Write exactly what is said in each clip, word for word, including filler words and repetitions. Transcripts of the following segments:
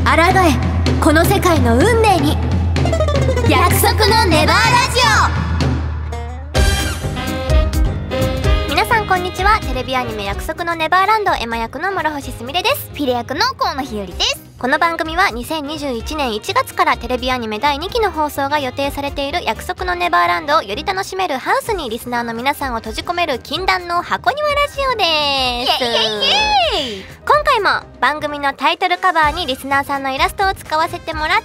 抗えこの世界の運命に。約束のネバーラジオ。皆さんこんにちは。テレビアニメ約束のネバーランドエマ役の諸星すみれです。 フィレ役の河野日和です。 この番組はにせんにじゅういちねんいちがつからテレビアニメだいにきの放送が予定されている約束のネバーランドをより楽しめるハウスにリスナーの皆さんを閉じ込める禁断の箱庭ラジオです。 イエイイエイイエイ。 今回も番組のタイトルカバーにリスナーさんのイラストを使わせてもらってます。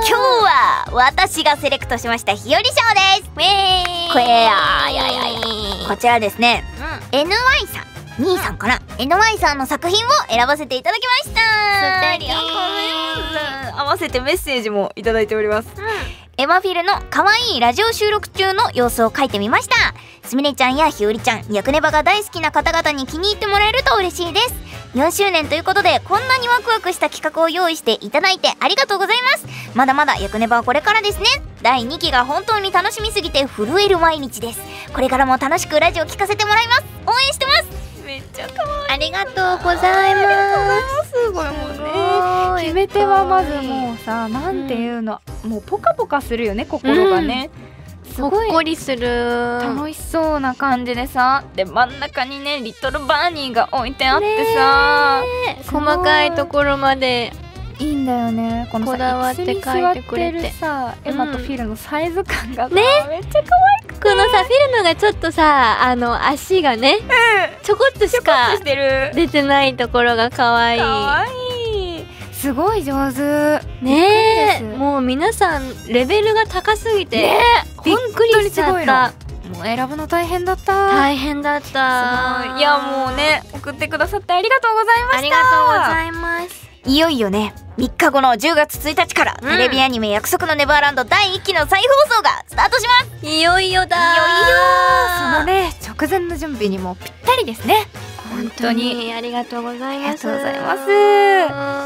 今日は私がセレクトしました日和賞です。 ウェーイ。 これやいやいやいやこちらですね、 うん、 エヌワイ さん兄さんかな、 エヌワイ さんの作品を選ばせていただきました。 素敵。 合わせてメッセージもいただいております。うん、エマフィルの可愛いラジオ収録中の様子を書いてみました。すみれちゃんやひよりちゃん、ヤクネバが大好きな方々に気に入ってもらえると嬉しいです。よんしゅうねんということでこんなにワクワクした企画を用意していただいてありがとうございます。まだまだヤクネバはこれからですね。だいにきが本当に楽しみすぎて震える毎日です。これからも楽しくラジオ聞かせてもらいます。応援してます。めっちゃ可愛い。 ありがとうございます。 すごいもんね。 決め手はまずもうさ、なんていうの、うん、もうポカポカするよね、心がね、 うん、すごいほっこりする楽しそうな感じでさ、で真ん中にねリトルバーニーが置いてあってさ、 細かいところまでいいんだよね。このさこだわって書いてくれて、 椅子に座ってるさ、エマとフィルのサイズ感がさ、 ね、 めっちゃ可愛くて、 このさフィルムがちょっとさ、あの足がね、うん、ちょこっとしか出てないところが可愛い。 可愛い。すごい上手ねえ。もう皆さんレベルが高すぎて、ね、びっくりしちゃった。 もう選ぶの大変だった。 大変だった。 いやもうね、送ってくださってありがとうございました。 ありがとうございます。 いよいよね、みっかごのじゅうがつついたちから、うん、テレビアニメ約束のネバーランドだいいっきの再放送がスタートします。 いよいよだー。いよいよそのね直前の準備にもぴったりですね。 本当にありがとうございます。 ありがとうございます。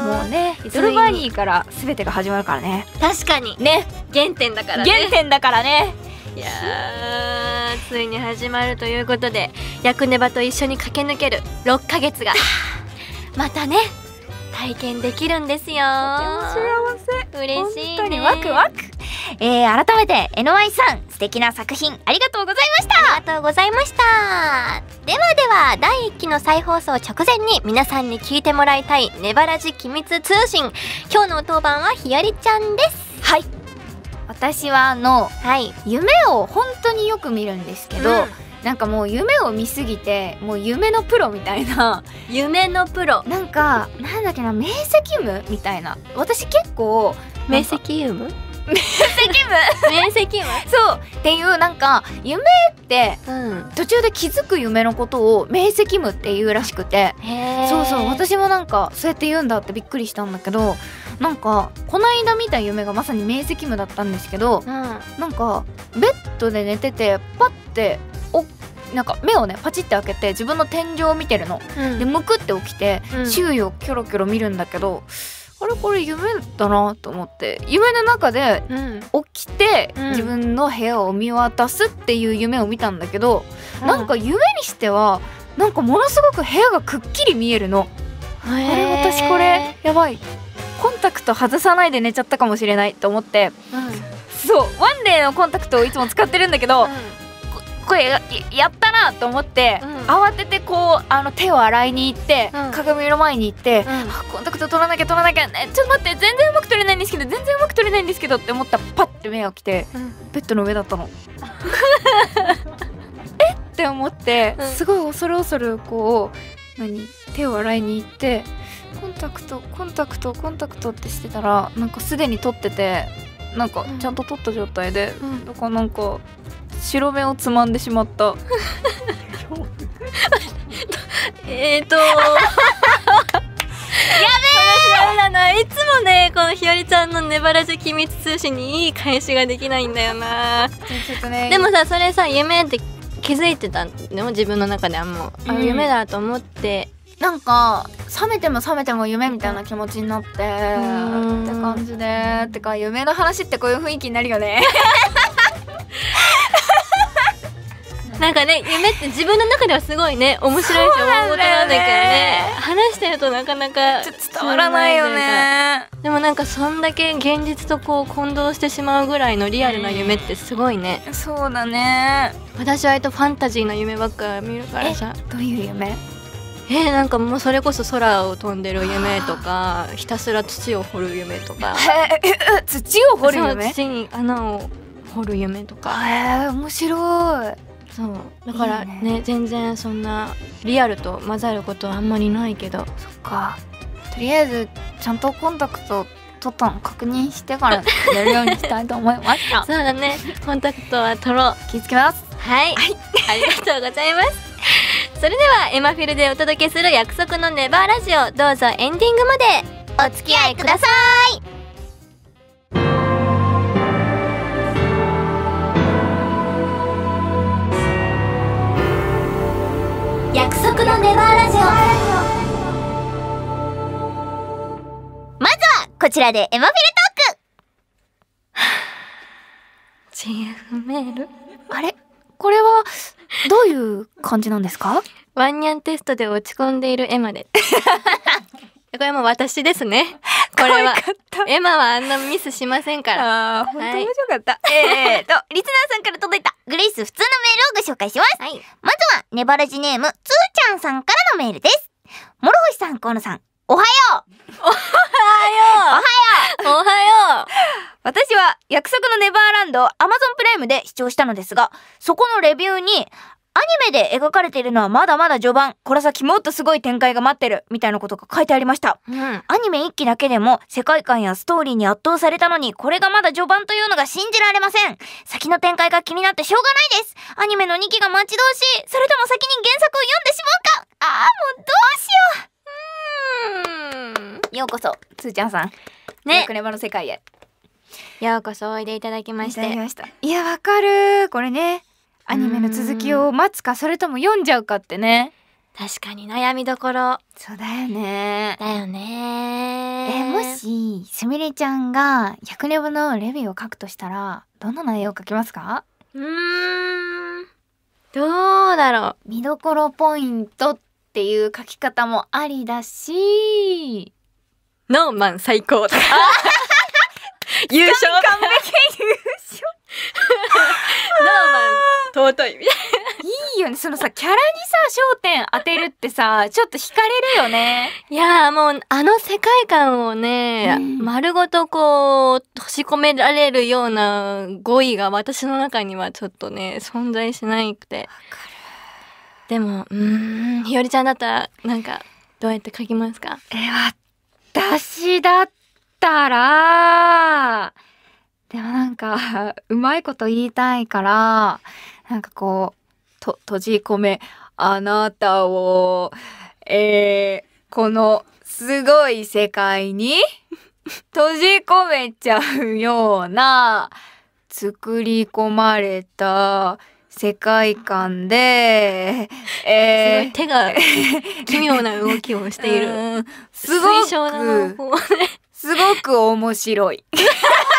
もうねリトルバーニーから全てが始まるからね。 確かにね、原点だからね。 原点だからね。 いやー、ついに始まるということで、ヤクネバと一緒に駆け抜けるろっかげつがまたね体験できるんですよ。 とても幸せ。 嬉しいね。 本当にワクワク。 えー、改めて エヌワイ さん素敵な作品ありがとうございました。 ありがとうございました。ではではだいいっきの再放送直前に皆さんに聞いてもらいたいネバラジ機密通信。今日の当番はひよりちゃんです。 はい、私はあの、 はい、 夢を本当によく見るんですけど、うん、なんかもう夢を見すぎてもう夢のプロみたいな夢のプロなんかなんだっけな、明晰夢みたいな。私結構明晰夢明晰夢明晰夢そうっていうなんか夢って、うん、途中で気づく夢のことを明晰夢っていうらしくて、そうそう、私もなんかそうやって言うんだってびっくりしたんだけど、なんかこの間見た夢がまさに明晰夢だったんですけど、うん、なんかベッドで寝ててパッておなんか目をねパチって開けて自分の天井を見てるの、うん、でむくって起きて、うん、周囲をキョロキョロ見るんだけど、あれこれ夢だなと思って、夢の中で起きて、うん、自分の部屋を見渡すっていう夢を見たんだけど、うん、なんか夢にしてはなんかものすごく部屋がくっきり見えるの。あれ私これやばい、コンタクト外さないで寝ちゃったかもしれないと思って、うん、そうワンデーのコンタクトをいつも使ってるんだけど、うん、これ や, やったなと思って、うん、慌ててこうあの手を洗いに行って、うん、鏡の前に行って、うん、コンタクト取らなきゃ取らなきゃ、ね、ちょっと待って全然うまく取れないんですけど全然うまく取れないんですけどって思ったらパッて目が来て、うん、ベッドの上だったのえって思って、うん、すごい恐る恐るこう何手を洗いに行ってコンタクトコンタクトコンタクトってしてたらなんかすでに取ってて、なんかちゃんと取った状態で、うん、だからなんか白目をつまんでしまったえーとやべえな、いつもねこのひよりちゃんのネバラジ機密通信にいい返しができないんだよな。 ちょっとね、 でもさそれさ夢って気づいてたの自分の中ではもう、うん、あ夢だと思って、 なんか覚めても覚めても夢みたいな気持ちになってって感じで、ってか夢の話ってこういう雰囲気になるよねなんかね、夢って自分の中ではすごいね、面白いし大事なんだけどね、話してるとなかなか伝わらないよね。 でもなんかそんだけ現実とこう混同してしまうぐらいのリアルな夢ってすごいね。 そうだね。 私は割とファンタジーな夢ばっか見るからさ。 どういう夢？ えー、なんかもうそれこそ空を飛んでる夢とか、ひたすら土を掘る夢とか。 土を掘る夢？ そう、土に穴を掘る夢とか。 へー、面白い。 そうだからね、 いいね、 全然そんなリアルと混ざることはあんまりないけど。 そっか。とりあえずちゃんとコンタクト取ったの確認してからやるようにしたいと思いました。 そうだね、コンタクトは取ろう。 気をつけます。 はい、はい、ありがとうございます。それではエマフィルでお届けする約束のネバーラジオ、どうぞエンディングまでお付き合いください。約束のネバーラジオ、まずはこちらでエマフィルトーク。ジーエフ メール、 あれ、これはどういう感じなんですか？ ワンニャンテストで落ち込んでいるエマでこれも私ですね。これはエマはあんなミスしませんから。 あー、本当面白かった。えーとリスナーさんから届いたグレイス普通のメールをご紹介します。 はい、 まずはネバラジネームつーちゃんさんからのメールです。諸星さん、河野さん、おはよう。 おはようおはよう。 私は約束のネバーランドを Amazon プライムで視聴したのですが、そこのレビューにアニメで描かれているのはまだまだ序盤、この先もっとすごい展開が待ってるみたいなことが書いてありました。 うん、 アニメいっきだけでも世界観やストーリーに圧倒されたのに、これがまだ序盤というのが信じられません。先の展開が気になってしょうがないです。アニメのにきが待ち遠しい。それとも先に原作を読んでしまうか。ああ、もうどうしよう。うーん、ようこそつーちゃんさんね、 約ネバの世界へようこそおいでいただきましいただきて。 ました。いや、わかる。これね、アニメの続きを待つかそれとも読んじゃうかってね、 確かに悩みどころそうだよね。 だよね。 え、もしすみれちゃんが百ネバのレビューを書くとしたら、どんな内容を書きますか？ うーん、どうだろう。 見どころポイントっていう書き方もありだし、 ノーマン最高とか優勝完璧優勝ノーマン尊いみたいいいよね。そのさ、キャラにさ焦点当てるってさ、ちょっと惹かれるよね。 な。いやー、もうあの世界観をね、うん、丸ごとこう閉じ込められるような語彙が私の中にはちょっとね存在しなくて。わかる。でもうーん、ひよりちゃんだったらなんかどうやって書きますか？ え、私だったら、でもなんかうまいこと言いたいから、なんかこうと閉じ込めあなたを、えー、このすごい世界に閉じ込めちゃうような作り込まれた世界観で、 えー、すごい手が奇妙な動きをしている。うん、 すごくすごく面白い。 結果ね、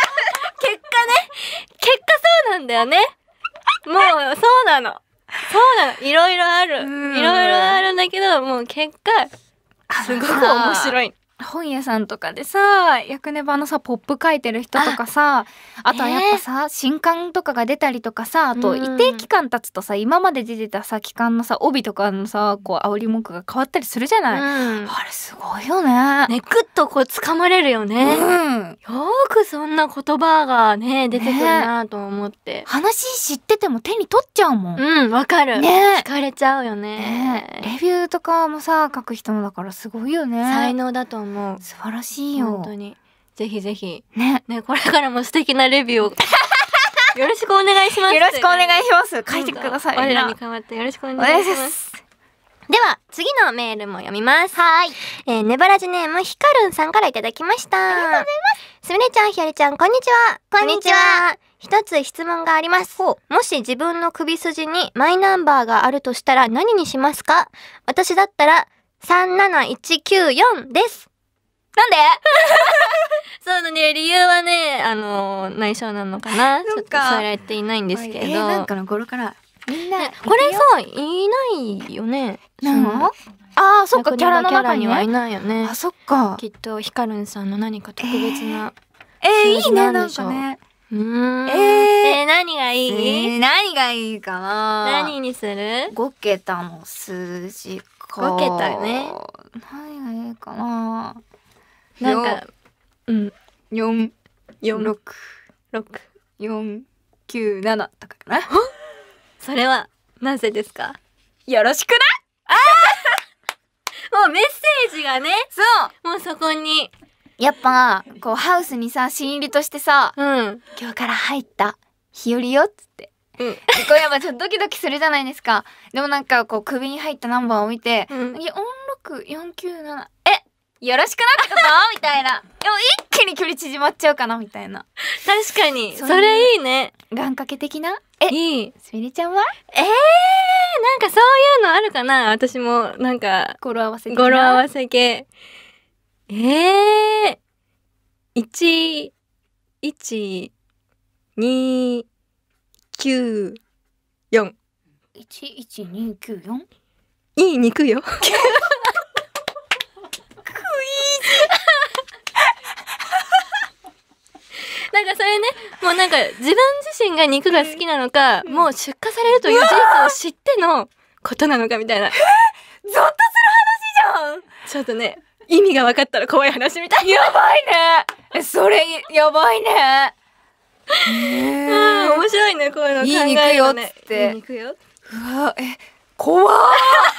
結果そうなんだよね。もうそうなの。そうなの。いろいろある。いろいろあるんだけど、もう結果すごく面白い。 本屋さんとかでさ、役ネバのさポップ書いてる人とかさ、 あ, あとはやっぱさ、えー、新刊とかが出たりとかさ、あと一定期間経つとさ、今まで出てたさ期間のさ帯とかのさこう煽り文句が変わったりするじゃない、うん、あれすごいよね。 ね、ぐっとこう掴まれるよね、うん、よーくそんな言葉がね出てくるなと思って、ね、 話知ってても手に取っちゃうもん。 うん、わかる、ね、惹かれちゃうよね。 ね、レビューとかもさ書く人もだからすごいよね。 才能だと思う。 素晴らしいよ。 本当にぜひぜひね, ねこれからも素敵なレビューをよろしくお願いします。 よろしくお願いします。書いてください。 我らに代わってよろしくお願いします。では次のメールも読みます。はい、えー、ネバラジネームひかるんさんからいただきました。ありがとうございます。すみれちゃん、ひよりちゃん、こんにちは。 こんにちは。 一つ質問があります。もし自分の首筋にマイナンバーがあるとしたら何にしますか？私だったらさんなないちきゅうよんです。 なんでそうだね、理由はね、あの内緒なのかな。ちょっと伝えられていないんですけど、えー、 なんかの頃からみんなこれさいないよね。 何の？あーそっか、キャラの中にキャラにはいね。 ないよね。 あそっか。 きっとヒカルンさんの何か特別な、 えー、いいね、なんなんでしょうかね。 うーんえーえー何がいい、 えー、何がいいかな。 何にする？ ごけたの数字か。 ごけたね。 何がいいかな。 なんかうんよん、 よんろく、 ろくよん、きゅう、ななとかかな。 それはなぜですか？ よろしくな。 もうメッセージがね、 そうもうそこに。 やっぱこうハウスにさ、新入りとしてさ、 うん今日から入った日和よっつって、 うんこうやっぱちょっとドキドキするじゃないですか。でもなんかこう首に入ったナンバーを見て、 うんよんろくよんきゅうなな、えよろしくなってことみたいな。でも一気に距離縮まっちゃうかなみたいな。 確かにそそうれいいね。 願掛け的な。えいい。 すみれちゃんはえー、なんかそういうのあるかな。私もなんか語呂合わせ的な。 語呂合わせ系。えー、一一二九四。 いちいちにきゅうよん。 いい肉よ。なんかそれね、もうなんか自分自身が肉が好きなのか、うん、もう出荷されるという事実を知ってのことなのかみたいな。ゾッとする話じゃん。ちょっとね、意味が分かったら怖い話みたい。 やばいね。え、それやばいね。 うん、面白いね、こういうの考えるのね。 いい肉よっつって。 いい肉よ。 うわ、え、怖ー。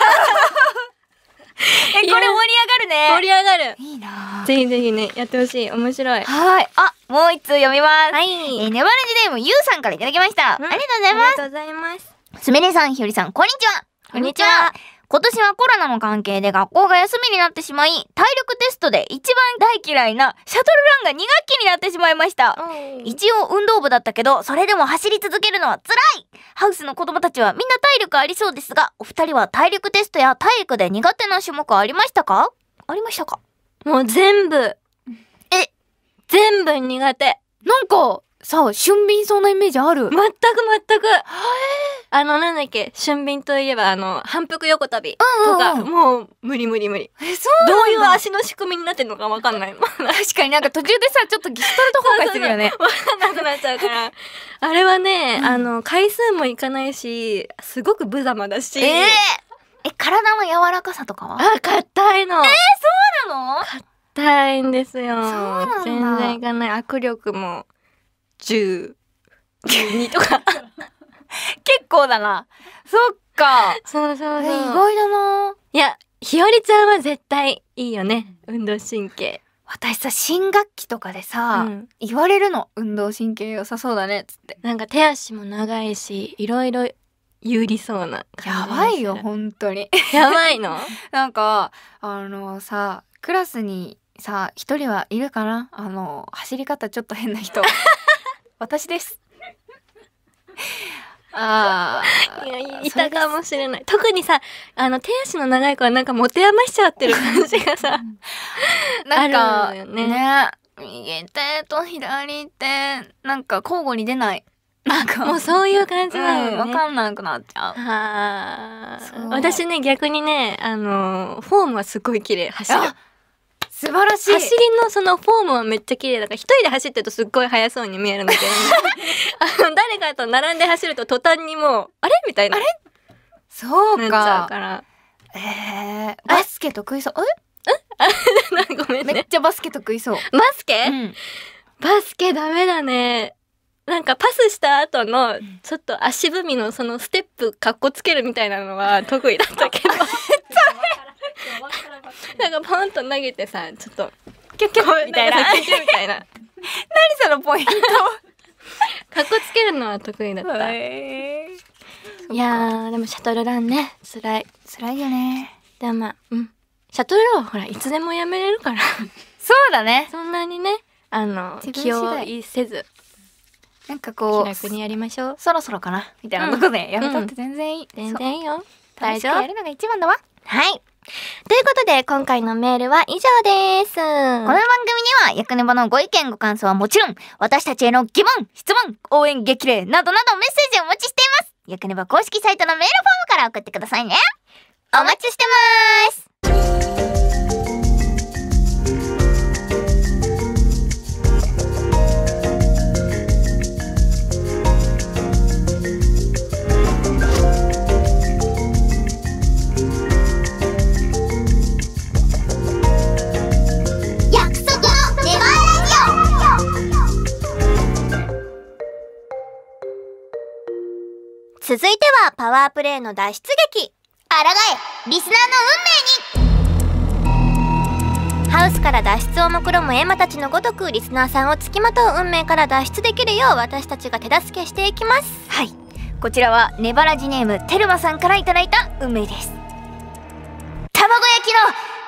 え、これ盛り上がるね。 盛り上がる。 いいな。 ぜひぜひね、やってほしい。面白い。 はい。あ、もう一通読みます。 はい。 えー、ネバラジネームゆうさんからいただきました。うん、ありがとうございます。 ありがとうございます。 すみれさん、ひよりさん、こんにちは。 こんにちは。 今年はコロナの関係で学校が休みになってしまい、体力テストで一番大嫌いなシャトルランがに学期になってしまいました。一応運動部だったけど、それでも走り続けるのは辛い。ハウスの子供たちはみんな体力ありそうですが、お二人は体力テストや体育で苦手な種目ありましたか？ありましたか？ もう全部。え、全部苦手。 なんか、さあ、俊敏そうなイメージある。 全く全く。あの、なんだっけ、俊敏といえば、あの、反復横跳びとか、うんうんうん、もう、無理無理無理。 え、そうなんだ。 どういう足の仕組みになってるのかわかんない。 確かになんか途中でさ、ちょっとギストルト崩壊するよね。 わかんなくなっちゃうから。あれはね、うん、あの、回数もいかないし、すごく無様だし。 えー、え、体の柔らかさとかは？ あ、硬いの。 えー、そうなの？ 硬いんですよ。 そうなんだ。 全然いかない。握力も、じゅう、じゅうにとか。 結構だな。そっか。 そうそうそう。 意外だな。 いや、ひよりちゃんは絶対いいよね。運動神経。 私さ、新学期とかでさ、うん、言われるの。運動神経良さそうだねっつって。 なんか手足も長いし、いろいろ有利そうな感じ。 やばいよ、本当に。 やばいの？ なんか、あのさ、クラスにさ、一人はいるかな？あの、走り方ちょっと変な人。私です。ああ、いや、いたかもしれない。特にさ、あの手足の長い子はなんか持て余しちゃってる感じがさ、 なんかあるよね。 ね、右手と左手なんか交互に出ない。 なんかもうそういう感じなのね。 わ、うん、かんなくなっちゃう。 はあ。私ね、逆にね、あのフォームはすごい綺麗。走る。 素晴らしい。 走りのそのフォームはめっちゃ綺麗だから、一人で走ってるとすっごい速そうに見えるんだけど、あの誰かと並んで走ると途端にもうあれみたいな。 あれ？そうか。 なっちゃうから。 えー、バスケ得意そう。 え？ごめんね。 めっちゃバスケ得意そう。 バスケ？うん、バスケダメだね。なんかパスした後のちょっと足踏みのそのステップかっこつけるみたいなのは得意だったけど。なんかポンと投げてさ、ちょっとキュッキュッみたいなキュッキュッみたいな。何そのポイント？ かっこつけるのは得意だった。 えー、いやーでもシャトルランね、辛い辛いよね。 でもまあ、うん、シャトルランはほらいつでもやめれるから。 そうだね。 そんなにね、あの気をせず、 なんかこう気楽にやりましょう。 そろそろかなみたいなとこでやめたって全然いい。 うん、全然いいよ。 大丈夫。やるのが一番だわ。 はい。ということで、今回のメールは以上です。この番組には、ヤクネバのご意見ご感想はもちろん、私たちへの疑問、質問、応援激励などなどメッセージをお待ちしています。 ゆくねば公式サイトのメールフォームから送ってくださいね。 お待ちしてます。続いてはパワープレイの脱出劇。 あらがえリスナーの運命に。 ハウスから脱出を目論むエマたちのごとくリスナーさんをつきまとう運命から脱出できるよう私たちが手助けしていきます。 はい、こちらはネバラジネームテルマさんからいただいた運命です。卵焼きの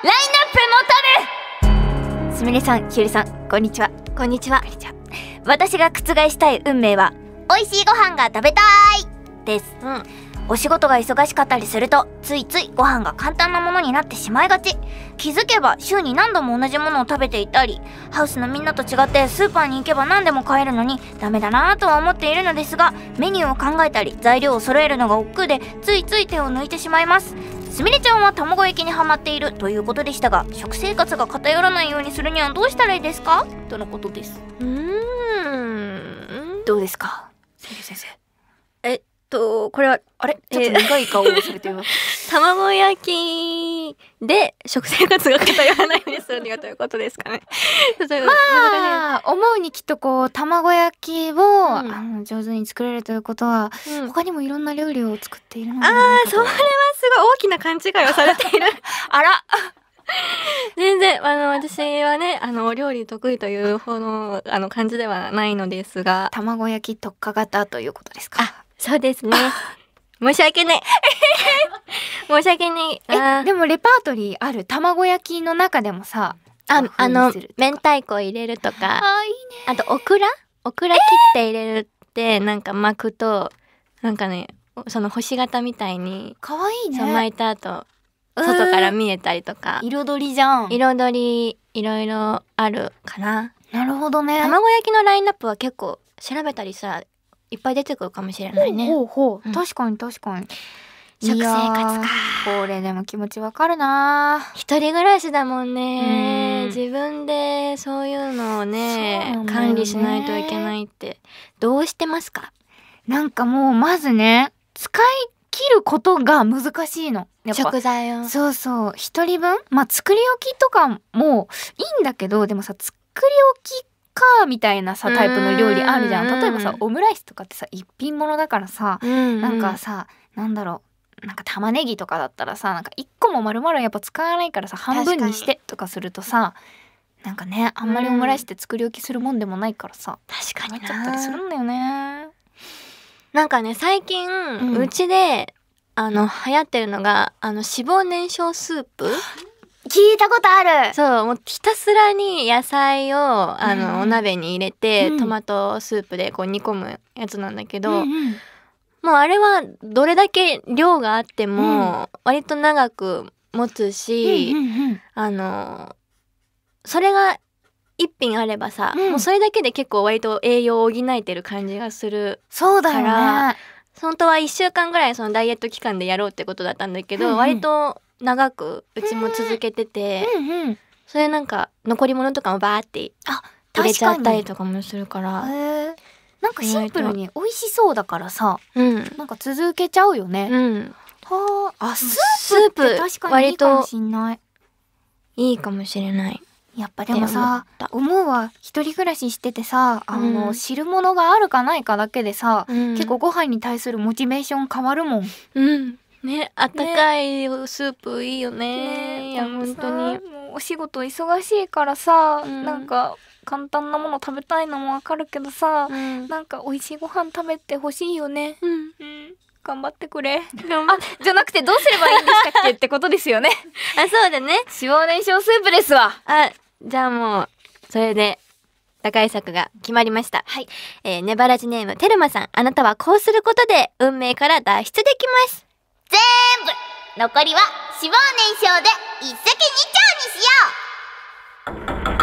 ラインナップ求む。すみれさん、ひよりさん、こんにちは。 こんにちは。 私が覆したい運命は美味しいご飯が食べたいです。うん、お仕事が忙しかったりするとついついご飯が簡単なものになってしまいがち。気づけば週に何度も同じものを食べていたり、ハウスのみんなと違ってスーパーに行けば何でも買えるのにダメだなぁとは思っているのですが、メニューを考えたり材料を揃えるのが億劫でついつい手を抜いてしまいます。すみれちゃんは卵焼きにハマっているということでしたが、食生活が偏らないようにするにはどうしたらいいですかとのことです。 うーん、 どうですかせいり先生。 えっとこれはあれちょっと苦い顔をされています。 卵焼きで食生活が偏らないようにするにはということですかね。 まあ思うにきっとこう卵焼きを、うん、あの上手に作れるということは、うん、他にもいろんな料理を作っているのではないかと。 ああ、それはすごい大きな勘違いをされている。 あら全然あの私はね、あのお料理得意というほどあの感じではないのですが、 卵焼き特化型ということですか。 あ、そうですね。申し訳ない。申し訳ない。 え、でもレパートリーある。卵焼きの中でもさ、 あ、あの明太子入れるとか、 あ、いいね。 あとオクラオクラ切って入れるって、えー、なんか巻くとなんかね、その星型みたいにかわいいね。 そう巻いた後外から見えたりとか、 彩りじゃん。 彩りいろいろあるかな。 なるほどね。 卵焼きのラインナップは結構調べたりさ、いっぱい出てくるかもしれないね。 ほうほう、うん、確かに確かに。 食生活か。 これでも気持ちわかるな。 一人暮らしだもんね。自分でそういうのをね、ね管理しないといけないってどうしてますか？ なんかもうまずね、使い切ることが難しいの。やっぱ食材を。 そうそう、一人分、まあ作り置きとかもいいんだけど、でもさ、作り置きかみたいなさタイプの料理あるじゃん。例えばさ、オムライスとかってさ一品物だからさ、なんかさ、なんだろう、なんか玉ねぎとかだったらさ、なんか一個も丸々やっぱ使わないからさ、半分にしてとかするとさ、なんかね、あんまりオムライスって作り置きするもんでもないからさ、 確かになっちゃったりするんだよね。 なんかね、最近、うん、うちであの流行ってるのがあの脂肪燃焼スープ。 聞いたことある。 そう、もうひたすらに野菜をあの、うん、お鍋に入れて、うん、トマトスープでこう煮込むやつなんだけど、うんうん、もうあれはどれだけ量があっても割と長く持つし、うんうんうん、あのそれが一品あればさ、うん、もうそれだけで結構割と栄養を補えてる感じがするから。 そうだよね。 本当はいっしゅうかんぐらいそのダイエット期間でやろうってことだったんだけど、うんうん、割と長くうちも続けてて、うんうん、それなんか残り物とかもバーって入れちゃったりとかもするから、 へなんかシンプルに美味しそうだからさ、 うん、 なんか続けちゃうよね。 うん、 はあ、あ、スープって確かにいいかもしんない。 いいかもしれない。 やっぱでもさ、思うわ、一人暮らししててさ、あの、うん、汁物があるかないかだけでさ、うん、結構ご飯に対するモチベーション変わるもん。 うん。ね、あったかいスープいいよね。ね、いや本当に。 もうお仕事忙しいからさ、うん、なんか簡単なもの食べたいのもわかるけどさ、うん、なんか美味しいご飯食べてほしいよね。 うん。うん、 頑張ってくれ。あ、じゃなくてどうすればいいんでしたっけってことですよね。 あ、そうだね。 脂肪燃焼スープですわ。 あ、じゃあもうそれで打開策が決まりました。 はい。 えー、ネバラジネームテルマさん、あなたはこうすることで運命から脱出できます。 全部残りは脂肪燃焼で一石二鳥にしよう。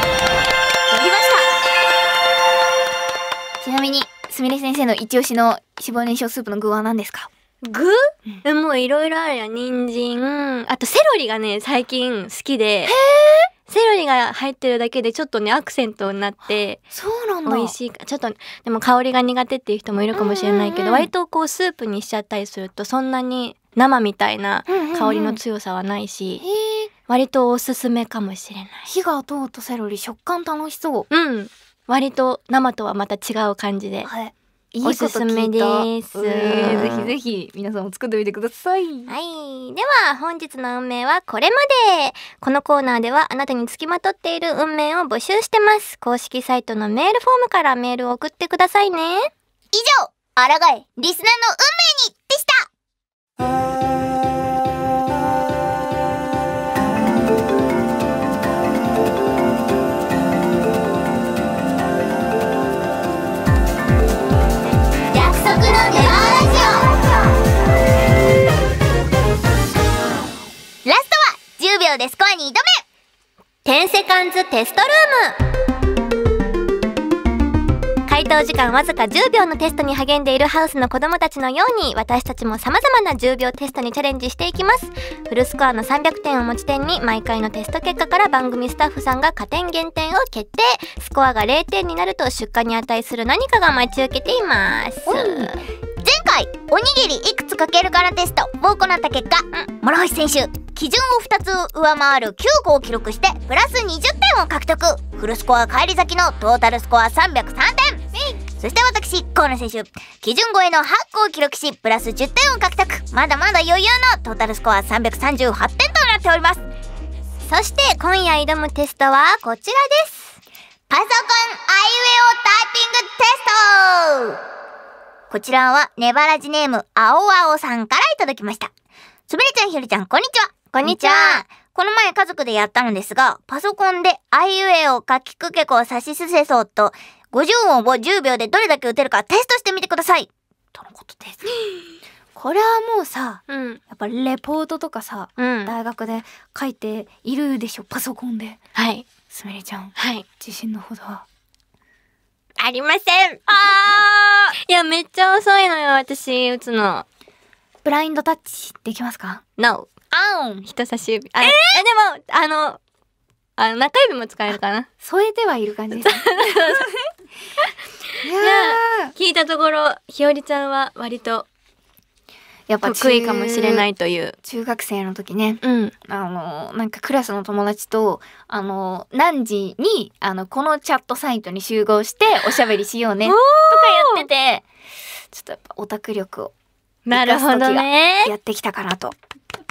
やりました。ちなみにすみれ先生の一押しの脂肪燃焼スープの具は何ですか？ 具、うん、もういろいろあるよ。人参、あとセロリがね最近好きで、セロリが入ってるだけでちょっとねアクセントになって、 そうなんだ。 美味しい。ちょっとでも香りが苦手っていう人もいるかもしれないけど、うんうんうん、割とこうスープにしちゃったりするとそんなに生みたいな香りの強さはないし、うんうんうん、割とおすすめかもしれない。 火が通ったセロリ食感楽しそう。 うん、割と生とはまた違う感じで、はい、いいおすすめです。 えー、ぜひぜひ皆さんも作ってみてください。 はい、では本日の運命はこれまで。このコーナーではあなたにつきまとっている運命を募集してます。公式サイトのメールフォームからメールを送ってくださいね。以上、あらがえリスナーの運命にでした。ラストはじゅうびょうでスコアに挑め。テンセカンズテストルーム。回答時間わずかじゅうびょうのテストに励んでいるハウスの子供たちのように、私たちも様々なじゅうびょうテストにチャレンジしていきます。フルスコアのさんびゃくてんを持ち点に、毎回のテスト結果から番組スタッフさんが加点減点を決定。スコアがれいてんになると出荷に値する何かが待ち受けています。前回おにぎりいくつかけるからテストを行った結果、諸星選手基準をふたつ上回るきゅうこを記録してプラスにじゅってんを獲得。フルスコア返り咲きのトータルスコアさんびゃくさんてん。そして私河野選手基準超えのはっこを記録しプラスじゅってんを獲得。まだまだ余裕のトータルスコアさんびゃくさんじゅうはちてんとなっております。そして今夜挑むテストはこちらです。パソコンあいうえおタイピングテスト。こちらはネバラジネーム青青さんからいただきました。すべりちゃん、ひよりちゃん、こんにちは。こんにちは。この前家族でやったのですが、パソコンであいうえおかきくけこさしすせそとごじゅうおんをじゅうびょうでどれだけ打てるかテストしてみてくださいとのことです。 これはもうさ、うん、やっぱレポートとかさ、うん、大学で書いているでしょ、パソコンで。 はい。 すみれちゃん、 はい、 自信のほどはありません。あーいや、めっちゃ遅いのよ、私、打つの。 ブラインドタッチできますか？ No。あん。人差し指。あ、えー、え、でも、あの、あの、中指も使えるかな。 添えてはいる感じです。 いやー、聞いたところ、ひよりちゃんは割と、やっぱ得意かもしれないという。 中学生の時ね、 うん、 あのなんかクラスの友達とあの何時にあのこのチャットサイトに集合しておしゃべりしようねとかやってて、ちょっとやっぱオタク力をなるほどねやってきたかなと。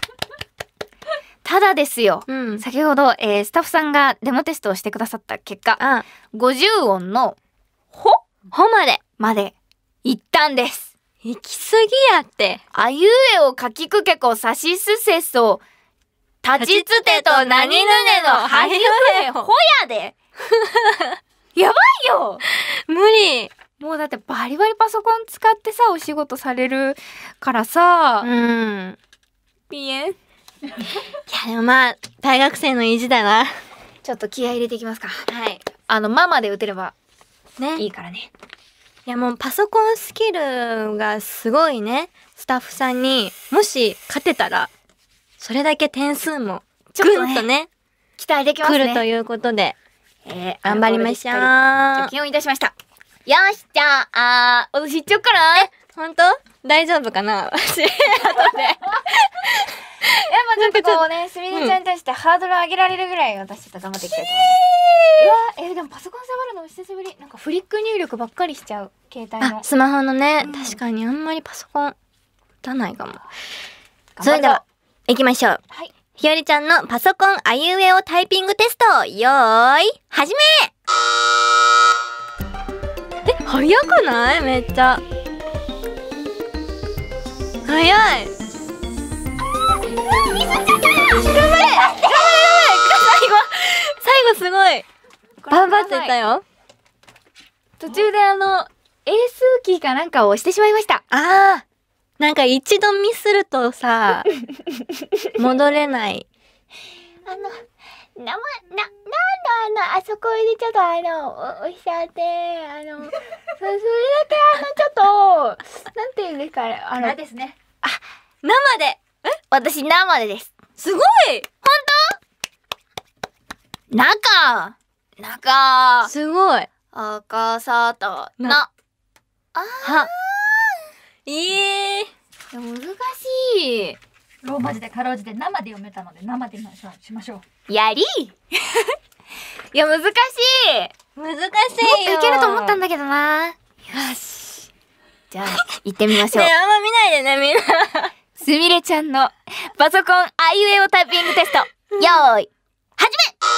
ただですよ、うん、先ほど、えー、スタッフさんがデモテストをしてくださった結果、 ああごじゅうおんのほほまでまで行ったんです。 行き過ぎやって。 あいうえおかきくけこさしすせそたちつてとなにぬねのはひふへほやでやばいよ無理。 もうだってバリバリパソコン使ってさお仕事されるからさ、 うん、 ピエン。いやでもまあ大学生の意地だな。 ちょっと気合い入れていきますか。 はい。 あのママで打てればねいいからね。 いやもうパソコンスキルがすごいね。スタッフさんにもし勝てたらそれだけ点数もぐんとね期待できますね。 来るということで、 えー、 頑張りましょう。 貯金をいたしました。よし、じゃあ、あー、私行っちゃおうかな。 え、ほんと？大丈夫かな？私、後で。やっぱちょっとこうね、すみれちゃんに対してハードル上げられるぐらい私ちょっと頑張っていきたいと思います。うわ、えー、でもパソコン触るの久しぶり。なんかフリック入力ばっかりしちゃう、携帯の。 あ、スマホのね、うん、確かにあんまりパソコン打たないかも。それでは、行きましょう。 はい。 ひよりちゃんのパソコンあいうえおタイピングテスト、よーい、始め。え、早くない？めっちゃ早い。ミスっちゃった。頑張れ頑張れ頑張れ。最後最後すごい頑張ってたよ。 途中であの英数キーかなんかを押してしまいました。 あー、なんか一度ミスるとさ戻れない。 あの名前な、なんだのあそこでちょっとあのおおっしゃってあのそそれだけあのちょっとなんていうんですかねあのですね。 あ、生で。え、 私生でです。 すごい。 中中すごい。 赤さとな。 なあは。いい。 難しい。 ローマ字でかろうじて生で読めたので生でしましょう。 やりいや難しい。 難しいよ。 もっといけると思ったんだけどな。よし。じゃあ行ってみましょう。 ねえ、あんま見ないでね、みんな。 すみれちゃんのパソコンあいうえおタイピングテスト。よーい。始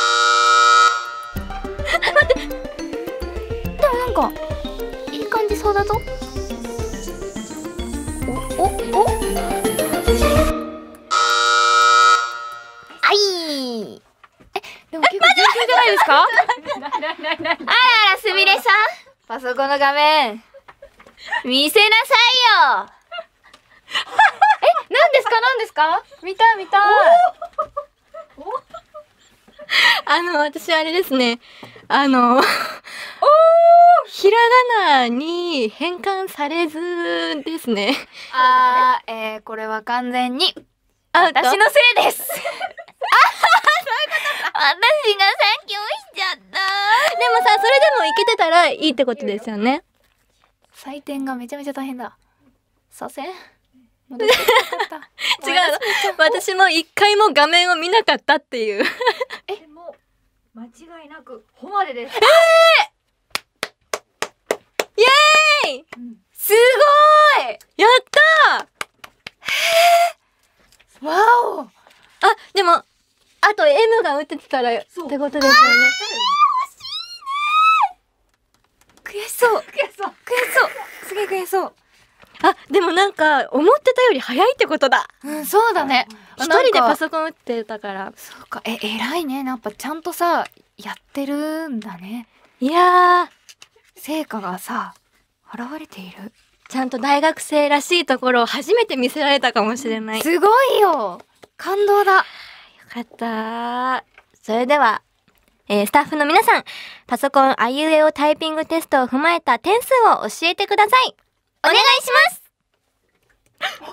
め。待って。でもなんかいい感じそうだぞ。おおお。あい。え、でも結構順調じゃないですか？あらあらすみれさん、パソコンの画面見せなさいよ。え、何ですか何ですか？見たい見たい。 あの、私あれですね。あの、ひらがなに変換されずですね。 あー、えー、これは完全にアウト。 私のせいです。あ、そういうことか。私がさっき押しちゃった。 でもさ、それでもいけてたらいいってことですよね。 採点がめちゃめちゃ大変だ。左遷戻ってきた。 違うの。私も一回も画面を見なかったっていう。 え、もう間違いなくほまでです。 イエーイ、 すごい。 やったー。 わお。 あ、でも、あと エム が打ててたらってことですよね。 悔しそう。 悔しそう。 悔しそう。すげえ悔しそう。 あ、でもなんか、思ってたより早いってことだ。 うん、そうだね。 一人でパコン。 ソコン打ってたから。 そうか。え、偉いね。やっぱちゃんとさ、やってるんだね。 いやー、 成果がさ、現れている。 ちゃんと大学生らしいところを初めて見せられたかもしれない。よすごいよ。感動だ。 かったー。それでは、えー、スタッフの皆さん、パソコンあいうえおタイピングテストを踏まえた点数を教えてください。お願いします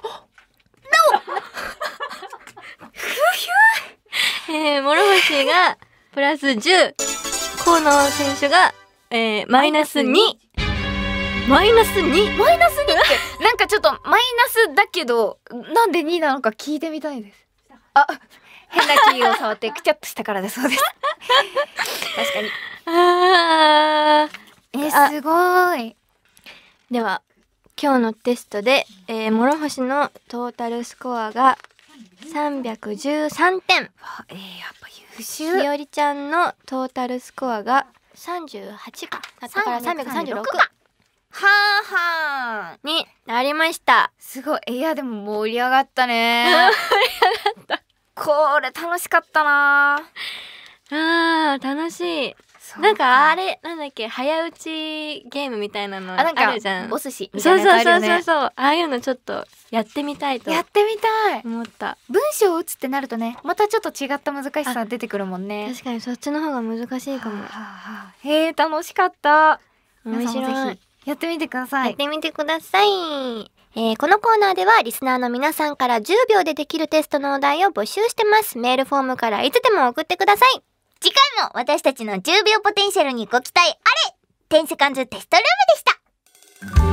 えー、諸星がプラスじゅう、河野選手が、えー、マイナスに。マイナス に？ マイナスにってなんかちょっとマイナスだけどなんでになのか聞いてみたいです。あ、変なキーを触ってくちゃっとしたからでそうです。確かに。 あー、 えー、すごい。 では今日のテストで、えー、諸星のトータルスコアがさんびゃくじゅうさんてん。 えー、やっぱ優秀。 ひよりちゃんのトータルスコアがさんじゅうはちか。だからさんびゃくさんじゅうろくはあはあになりました。 すごい。いやでも盛り上がったね。 盛り上がった。 これ楽しかったな。 あー、楽しい。なんかあれなんだっけ、早打ちゲームみたいなのああ、なんかるじゃん。 お寿司みたそいうなそうやつあるよね。 そうそうそう。ああいうのちょっとやってみたいとやってみたい。 思った。 文章を打つってなるとね、またちょっと違った難しさ出てくるもんね。 確かにそっちの方が難しいかも。 はあはあ、へえ、楽しかった。 面白い。 皆さんもぜひやってみてください。 やってみてください。えー、このコーナーではリスナーの皆さんからじゅうびょうでできるテストのお題を募集してます。メールフォームからいつでも送ってください。 次回も私たちのじゅうびょうポテンシャルにご期待あれ。テンセカンズテストルームでした。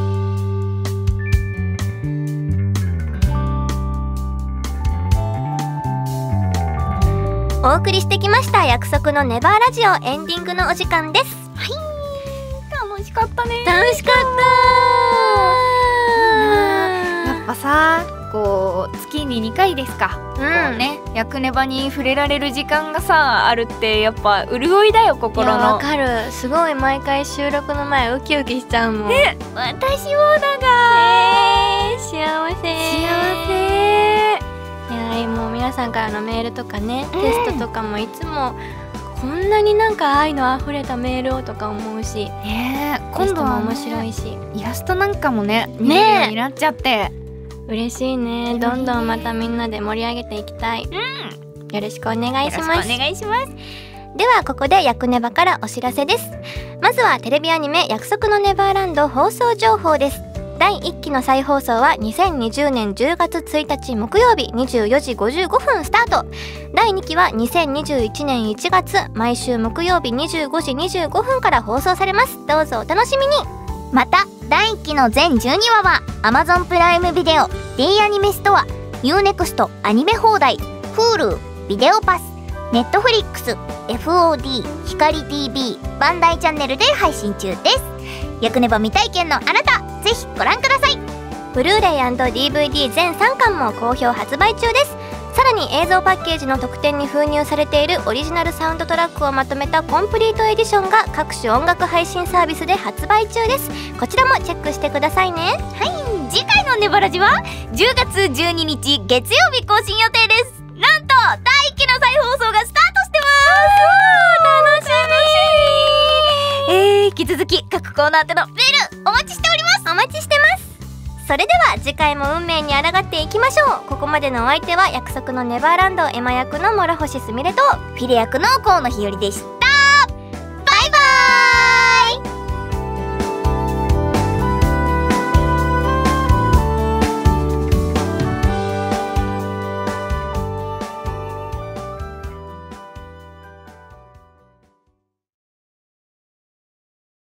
お送りしてきました約束のネバーラジオエンディングのお時間です。 はい、楽しかったね。 楽しかったー。やっぱさ、こう月ににかいですか。 うん、 こうね、役ネバに触れられる時間がさあるってやっぱ潤いだよ心の。 いやわかる。すごい毎回収録の前ウキウキしちゃうもん。 え、私もだがえー、幸せ。 幸せ。 いやもう皆さんからのメールとかね、うん、テストとかもいつもこんなになんか愛のあふれたメールをとか思うし、 ね、今度は面白いし、 イラストなんかもね見えるようになっちゃって嬉しいね。どんどんまたみんなで盛り上げていきたい。うん、よろしくお願いします。 よろしくお願いします。 ではここでヤクネバからお知らせです。まずはテレビアニメ約束のネバーランド放送情報です。だいいっきの再放送はにせんにじゅうねんじゅうがつついたち木曜日にじゅうよじごじゅうごふんスタート。だいにきはにせんにじゅういちねんいちがつ毎週木曜日にじゅうごじにじゅうごふんから放送されます。どうぞお楽しみに。 まただいいっきの全じゅうにわは Amazon プライムビデオ D アニメストア ユーネクスト アニメ放題 Hulu ビデオパス Netflix エフオーディー 光 ティーブイ バンダイチャンネルで配信中です。ヤクネバ未体験のあなたぜひご覧ください。 ブルーレイ ディーブイディー 全さんかんも好評発売中です。さらに映像パッケージの特典に封入されているオリジナルサウンドトラックをまとめたコンプリートエディションが各種音楽配信サービスで発売中です。こちらもチェックしてくださいね。 はい、次回のネバラジはじゅうがつじゅうににち月曜日更新予定です。なんとだいいっきの再放送がスタートしてます。楽しみ。えー、引き続き各コーナーでのメールお待ちしております。 お待ちしてます。それでは次回も運命に抗っていきましょう。ここまでのお相手は約束のネバーランドエマ役の諸星すみれとフィレ役の河野日和でした。